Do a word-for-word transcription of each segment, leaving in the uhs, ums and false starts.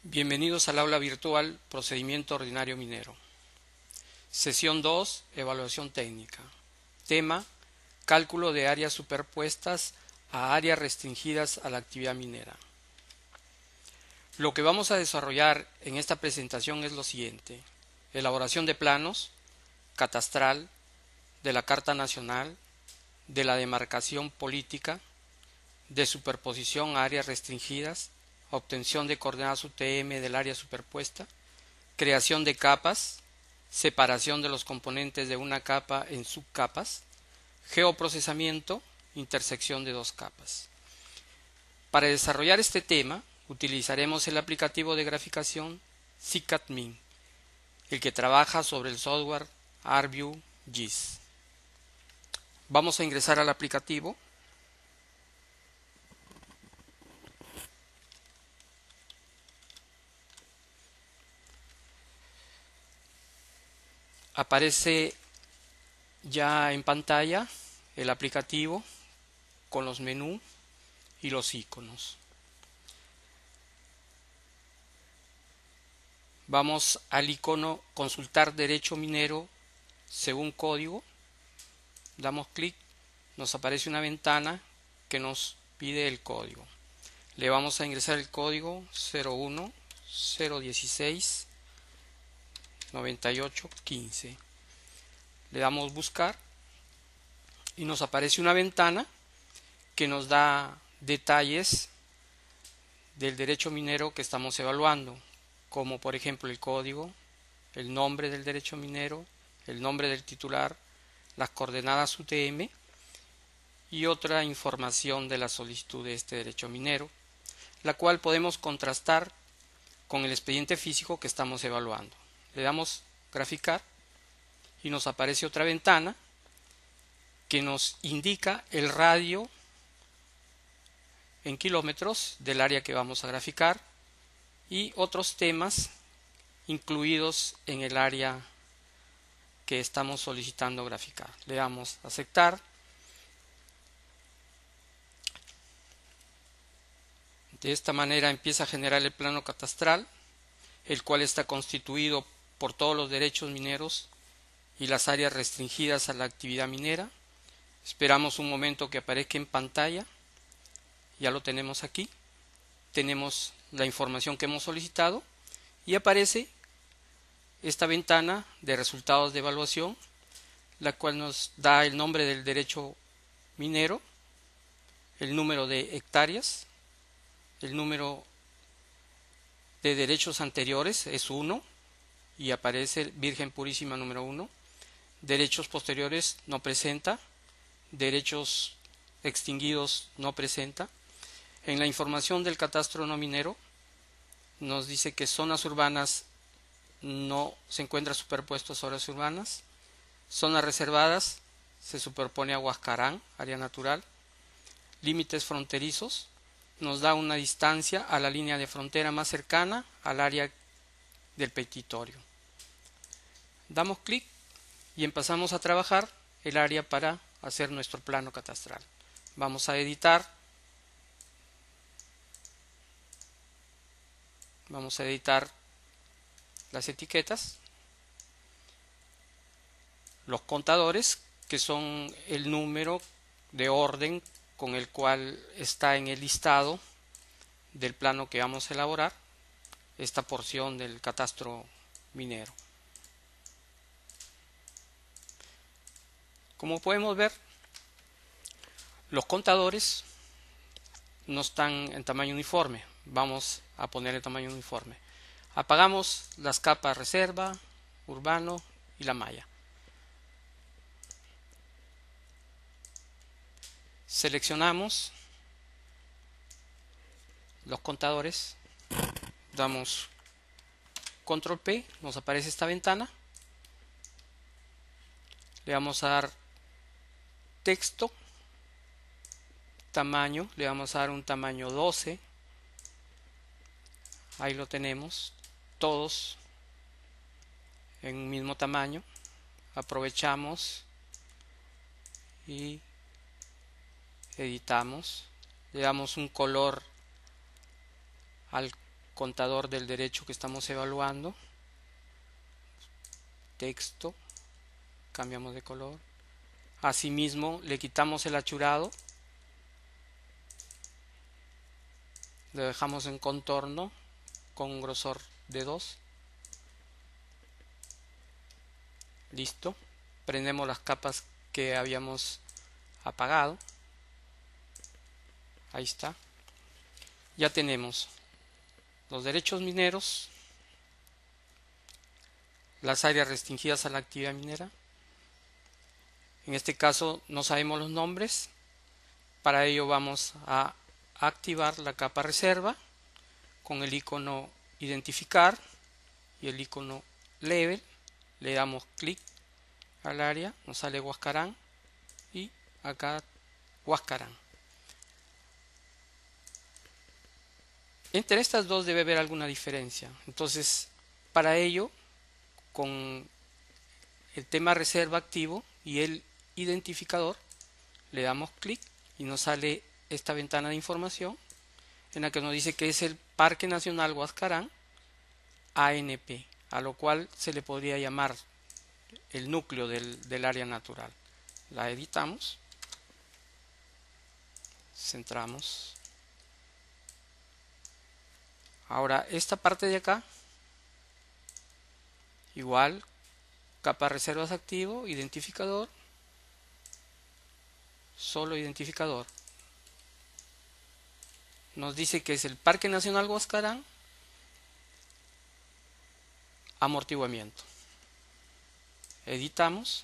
Bienvenidos al aula virtual Procedimiento Ordinario Minero. Sesión dos. Evaluación técnica. Tema: cálculo de áreas superpuestas a áreas restringidas a la actividad minera. Lo que vamos a desarrollar en esta presentación es lo siguiente: elaboración de planos, catastral, de la Carta Nacional, de la demarcación política, de superposición a áreas restringidas, obtención de coordenadas U T M del área superpuesta, creación de capas, separación de los componentes de una capa en subcapas, geoprocesamiento, intersección de dos capas. Para desarrollar este tema utilizaremos el aplicativo de graficación SICAD-MIN, el que trabaja sobre el software ArcView-G I S. Vamos a ingresar al aplicativo. Aparece ya en pantalla el aplicativo con los menús y los iconos. Vamos al icono Consultar derecho minero según código. Damos clic, nos aparece una ventana que nos pide el código. Le vamos a ingresar el código cero uno cero dieciséis noventa y ocho quince. Le damos buscar y nos aparece una ventana que nos da detalles del derecho minero que estamos evaluando, como por ejemplo el código, el nombre del derecho minero, el nombre del titular, las coordenadas U T M y otra información de la solicitud de este derecho minero, la cual podemos contrastar con el expediente físico que estamos evaluando. Le damos graficar y nos aparece otra ventana que nos indica el radio en kilómetros del área que vamos a graficar y otros temas incluidos en el área que estamos solicitando graficar. Le damos a aceptar. De esta manera empieza a generar el plano catastral, el cual está constituido por todos los derechos mineros y las áreas restringidas a la actividad minera. Esperamos un momento que aparezca en pantalla. Ya lo tenemos aquí. Tenemos la información que hemos solicitado y aparece esta ventana de resultados de evaluación, la cual nos da el nombre del derecho minero, el número de hectáreas, el número de derechos anteriores es uno y aparece Virgen Purísima número uno. Derechos posteriores no presenta, derechos extinguidos no presenta. En la información del catastro no minero nos dice que zonas urbanas no se encuentra superpuesto a zonas urbanas, zonas reservadas se superpone a Huascarán, área natural, límites fronterizos nos da una distancia a la línea de frontera más cercana al área del petitorio. Damos clic y empezamos a trabajar el área para hacer nuestro plano catastral. Vamos a editar. Vamos a editar las etiquetas, los contadores, que son el número de orden con el cual está en el listado del plano que vamos a elaborar, esta porción del catastro minero. Como podemos ver, los contadores no están en tamaño uniforme. Vamos a poner el tamaño uniforme. Apagamos las capas reserva, urbano y la malla. Seleccionamos los contadores, damos control P, nos aparece esta ventana. Le vamos a dar texto, tamaño, le vamos a dar un tamaño doce. Ahí lo tenemos, todos en un mismo tamaño. Aprovechamos y editamos. Le damos un color al contador del derecho que estamos evaluando, texto, cambiamos de color. Asimismo le quitamos el achurado, lo dejamos en contorno con un grosor de dos. Listo. Prendemos las capas que habíamos apagado. Ahí está. Ya tenemos los derechos mineros, las áreas restringidas a la actividad minera. En este caso no sabemos los nombres. Para ello vamos a activar la capa reserva con el icono identificar y el icono level. Le damos clic al área, nos sale Huascarán y acá Huascarán. Entre estas dos debe haber alguna diferencia. Entonces, para ello, con el tema reserva activo y el identificador, le damos clic y nos sale esta ventana de información en la que nos dice que es el Parque Nacional Huascarán A N P, a lo cual se le podría llamar el núcleo del, del área natural. La editamos, centramos. Ahora esta parte de acá, igual, capa reservas activo, identificador, solo identificador. Nos dice que es el Parque Nacional Huascarán, amortiguamiento. Editamos.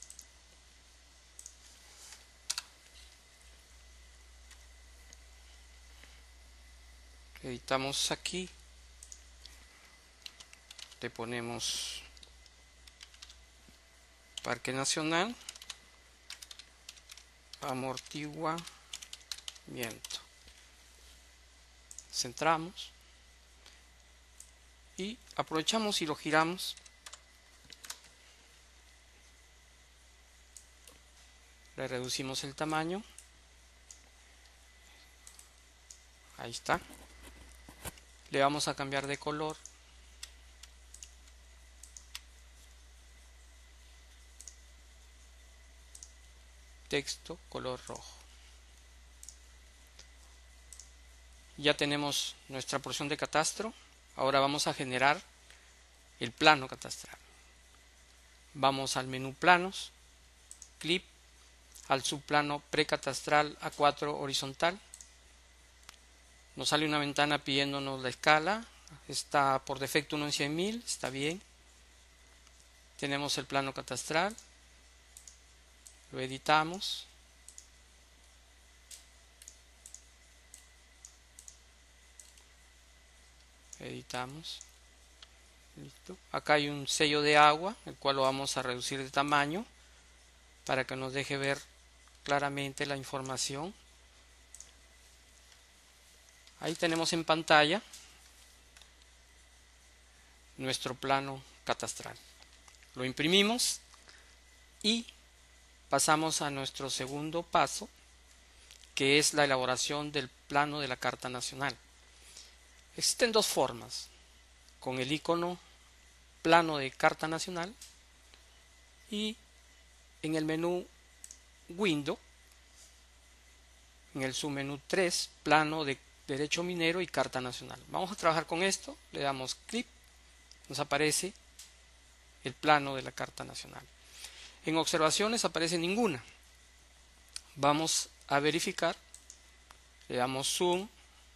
Editamos aquí. Le ponemos Parque Nacional, amortiguamiento. Centramos y aprovechamos y lo giramos. Le reducimos el tamaño. Ahí está. Le vamos a cambiar de color. Texto color rojo. Ya tenemos nuestra porción de catastro. Ahora vamos a generar el plano catastral. Vamos al menú planos, clip, al subplano precatastral A cuatro horizontal. Nos sale una ventana pidiéndonos la escala. Está por defecto uno en cien mil, está bien. Tenemos el plano catastral. Lo editamos. Editamos. Listo. Acá hay un sello de agua, el cual lo vamos a reducir de tamaño para que nos deje ver claramente la información. Ahí tenemos en pantalla nuestro plano catastral. Lo imprimimos y pasamos a nuestro segundo paso, que es la elaboración del plano de la Carta Nacional. Existen dos formas, con el icono plano de Carta Nacional y en el menú Window, en el submenú tres, plano de Derecho Minero y Carta Nacional. Vamos a trabajar con esto, le damos clic, nos aparece el plano de la Carta Nacional. En observaciones aparece ninguna. Vamos a verificar, le damos zoom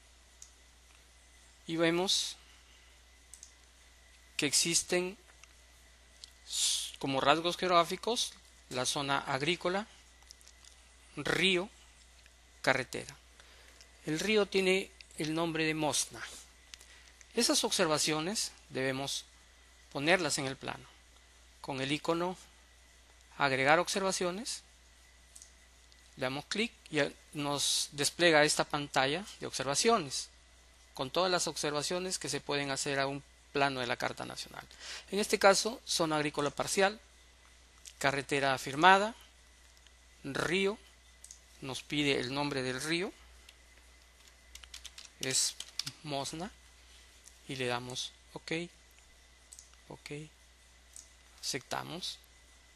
y vemos que existen como rasgos geográficos la zona agrícola, río, carretera. El río tiene el nombre de Mosna. Esas observaciones debemos ponerlas en el plano. Con el icono agregar observaciones, le damos clic y nos despliega esta pantalla de observaciones con todas las observaciones que se pueden hacer a un plano de la Carta Nacional. En este caso, zona agrícola parcial, carretera afirmada, río, nos pide el nombre del río, es Mosna, y le damos OK, OK, aceptamos.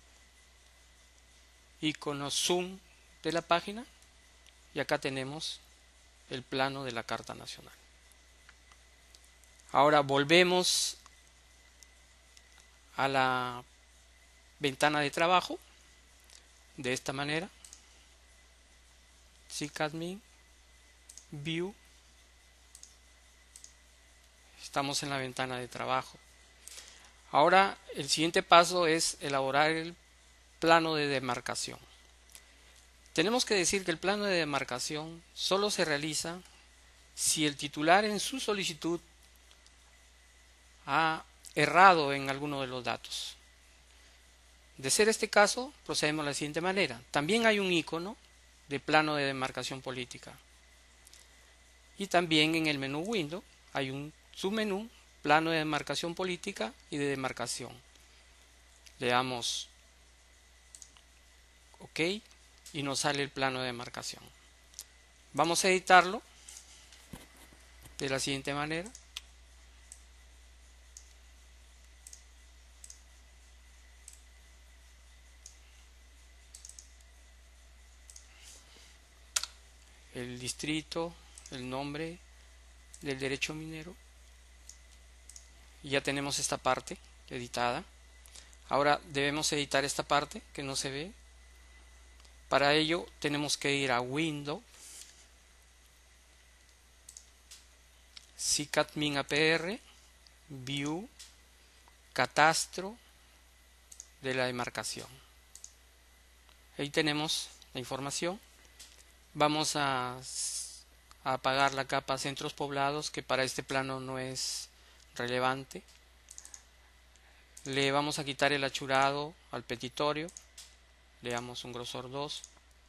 Icono zoom de la página y acá tenemos el plano de la Carta Nacional. Ahora volvemos a la ventana de trabajo de esta manera. SIGAdmin, View. Estamos en la ventana de trabajo. Ahora el siguiente paso es elaborar el plano de demarcación. Tenemos que decir que el plano de demarcación solo se realiza si el titular en su solicitud ha errado en alguno de los datos. De ser este caso, procedemos de la siguiente manera. También hay un icono de plano de demarcación política. Y también en el menú Windows hay un submenú, plano de demarcación política y de demarcación. Le damos OK y nos sale el plano de demarcación. Vamos a editarlo de la siguiente manera. El distrito, el nombre del derecho minero. Y ya tenemos esta parte editada. Ahora debemos editar esta parte que no se ve. Para ello tenemos que ir a Windows, SIGAdmin A P R, View, Catastro de la demarcación. Ahí tenemos la información. Vamos a, a apagar la capa centros poblados, que para este plano no es relevante. Le vamos a quitar el achurado al petitorio. Le damos un grosor dos.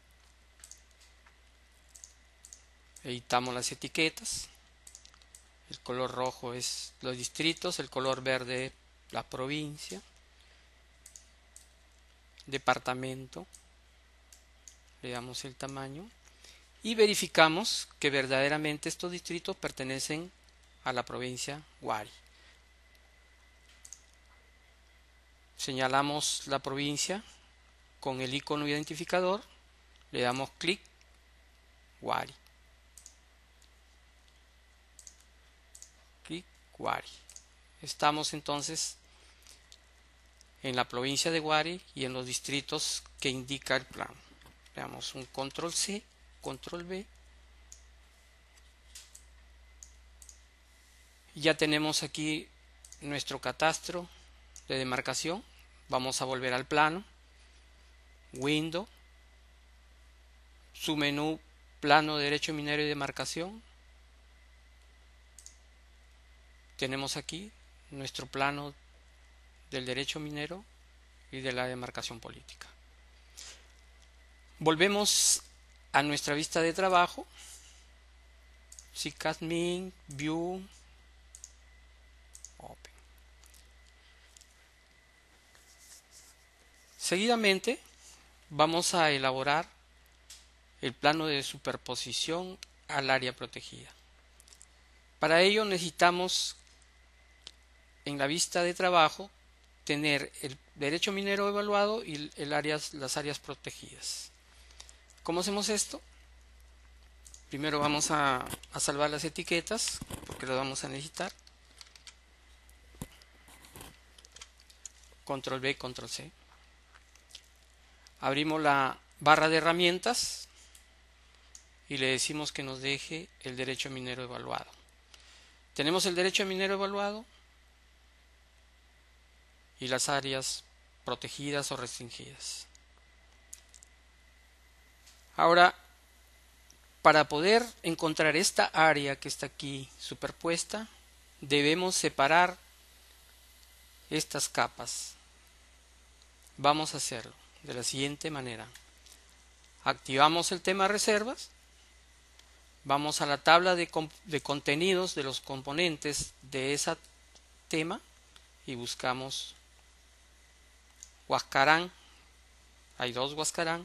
Editamos las etiquetas. El color rojo es los distritos, el color verde la provincia, departamento. Le damos el tamaño y verificamos que verdaderamente estos distritos pertenecen a la provincia Huari. Señalamos la provincia con el icono identificador, le damos clic, Huari. Clic, Huari. Estamos entonces en la provincia de Huari y en los distritos que indica el plano. Le damos un control C, control V. Ya tenemos aquí nuestro catastro de demarcación. Vamos a volver al plano. Windows, su menú plano de derecho minero y demarcación. Tenemos aquí nuestro plano del derecho minero y de la demarcación política. Volvemos a nuestra vista de trabajo. SIGAdmin, View, Open. Seguidamente vamos a elaborar el plano de superposición al área protegida. Para ello necesitamos en la vista de trabajo tener el derecho minero evaluado y el áreas, las áreas protegidas. ¿Cómo hacemos esto? Primero vamos a, a salvar las etiquetas porque lo vamos a necesitar. Control V, Control C. Abrimos la barra de herramientas y le decimos que nos deje el derecho minero evaluado. Tenemos el derecho minero evaluado y las áreas protegidas o restringidas. Ahora, para poder encontrar esta área que está aquí superpuesta, debemos separar estas capas. Vamos a hacerlo de la siguiente manera. Activamos el tema reservas. Vamos a la tabla de, de contenidos de los componentes de ese tema y buscamos Huascarán. Hay dos Huascarán.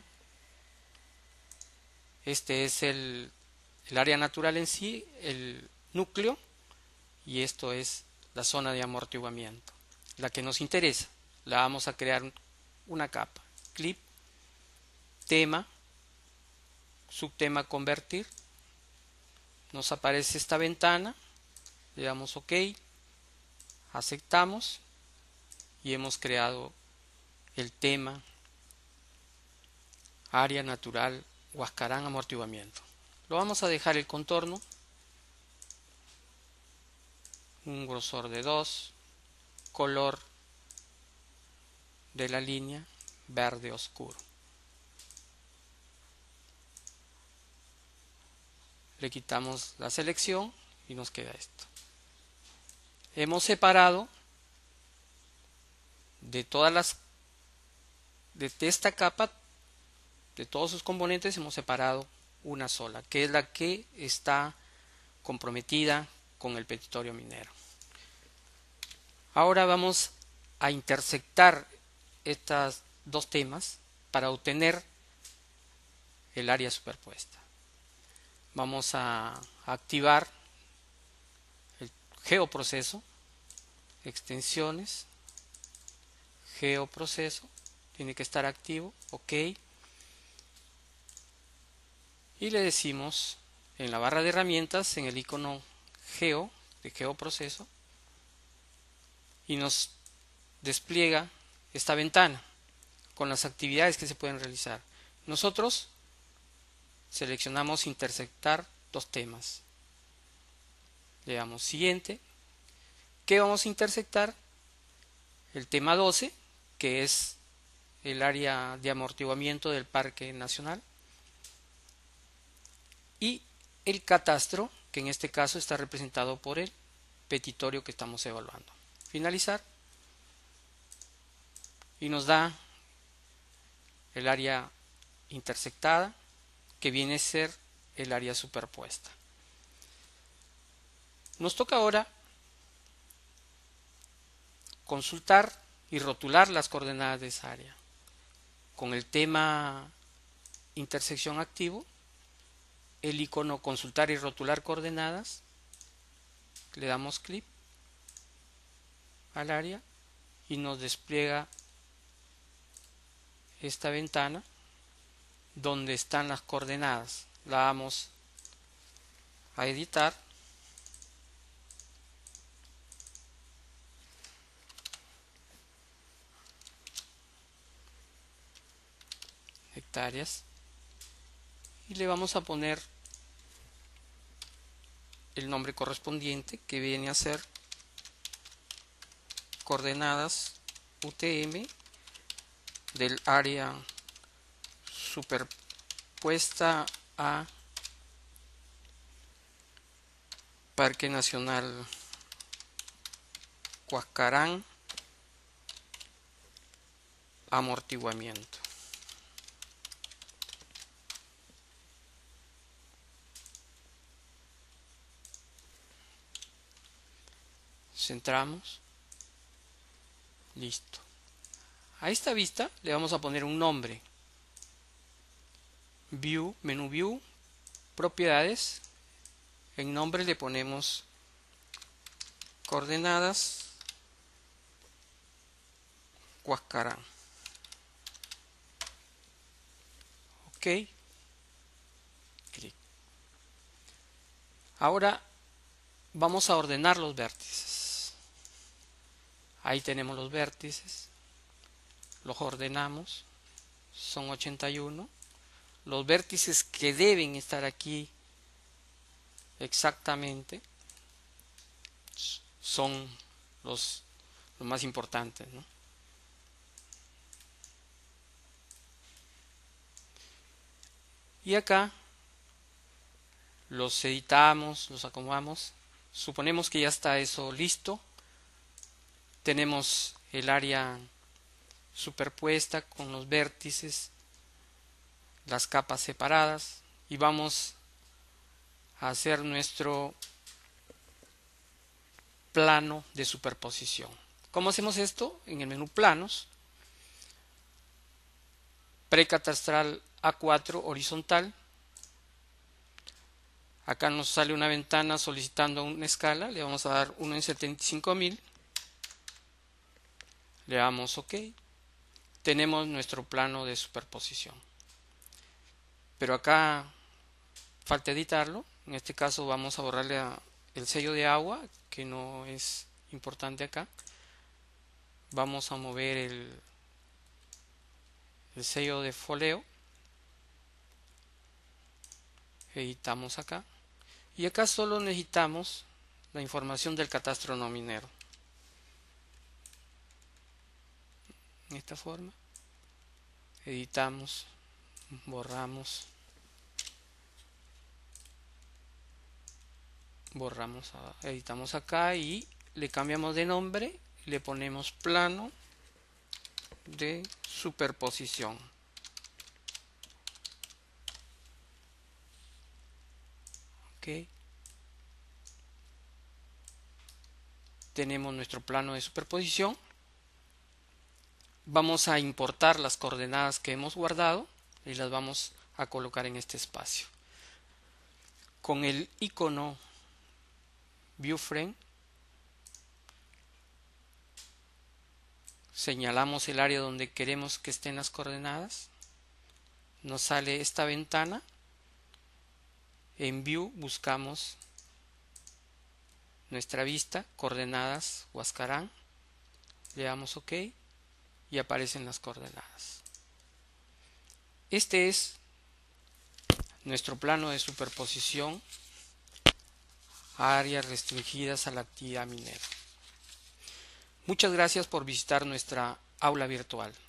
Este es el, el área natural en sí, el núcleo, y esto es la zona de amortiguamiento, la que nos interesa. La vamos a crear una capa, clip, tema, subtema convertir, nos aparece esta ventana, le damos OK, aceptamos y hemos creado el tema área natural Huascarán amortiguamiento. Lo vamos a dejar el contorno, un grosor de dos, color de la línea verde oscuro. Le quitamos la selección y nos queda esto. Hemos separado de todas las de esta capa, de todos sus componentes, hemos separado una sola, que es la que está comprometida con el petitorio minero. Ahora vamos a intersectar estos dos temas para obtener el área superpuesta. Vamos a activar el geoproceso, extensiones, geoproceso, tiene que estar activo, OK. Y le decimos en la barra de herramientas, en el icono Geo, de geoproceso, y nos despliega esta ventana con las actividades que se pueden realizar. Nosotros seleccionamos intersectar dos temas. Le damos siguiente. ¿Qué vamos a intersectar? El tema doce, que es el área de amortiguamiento del Parque Nacional, y el catastro, que en este caso está representado por el petitorio que estamos evaluando. Finalizar y nos da el área intersectada, que viene a ser el área superpuesta. Nos toca ahora consultar y rotular las coordenadas de esa área. Con el tema intersección activo, el icono consultar y rotular coordenadas, le damos clic al área y nos despliega esta ventana donde están las coordenadas. La vamos a editar hectáreas y le vamos a poner el nombre correspondiente, que viene a ser coordenadas U T M del área superpuesta a Parque Nacional Huascarán amortiguamiento. Centramos. Listo. A esta vista le vamos a poner un nombre. View, menú View, propiedades. En nombre le ponemos coordenadas Huascarán. OK. Clic. Ahora vamos a ordenar los vértices. Ahí tenemos los vértices. Los ordenamos. Son ochenta y uno. Los vértices que deben estar aquí exactamente son los, los más importantes, ¿no? Y acá los editamos, los acomodamos. Suponemos que ya está eso listo. Tenemos el área superpuesta con los vértices, las capas separadas, y vamos a hacer nuestro plano de superposición. ¿Cómo hacemos esto? En el menú planos, precatastral A cuatro horizontal, Acá nos sale una ventana solicitando una escala, le vamos a dar uno en setenta y cinco mil, le damos OK. Tenemos nuestro plano de superposición. Pero acá falta editarlo. En este caso vamos a borrarle a el sello de agua, que no es importante acá. Vamos a mover el, el sello de foleo. Editamos acá. Y acá solo necesitamos la información del catastro no minero. En esta forma. Editamos. Borramos. Borramos. Editamos acá y le cambiamos de nombre. Le ponemos plano de superposición. Ok. Tenemos nuestro plano de superposición. Vamos a importar las coordenadas que hemos guardado y las vamos a colocar en este espacio. Con el icono ViewFrame señalamos el área donde queremos que estén las coordenadas. Nos sale esta ventana. En View buscamos nuestra vista, coordenadas Huascarán. Le damos OK y aparecen las coordenadas. Este es nuestro plano de superposición a áreas restringidas a la actividad minera. Muchas gracias por visitar nuestra aula virtual.